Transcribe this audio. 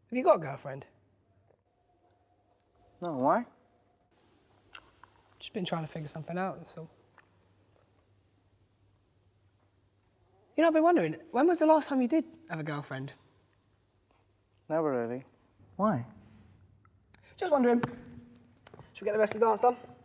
Have you got a girlfriend? No, why? Just been trying to figure something out, that's all. You know, I've been wondering, when was the last time you did have a girlfriend? Never really. Why? Just wondering. Should we get the rest of the dance done?